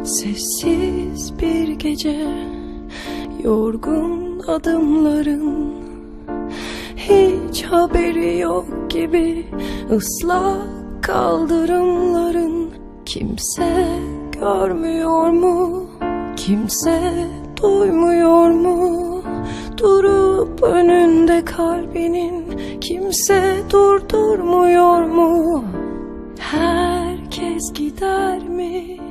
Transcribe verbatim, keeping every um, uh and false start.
Sessiz bir gece, yorgun adımların, hiç haberi yok gibi ıslak kaldırımların. Kimse görmüyor mu? Kimse duymuyor mu? Durup önünde kalbinin kimse durdurmuyor mu? Herkes gider mi?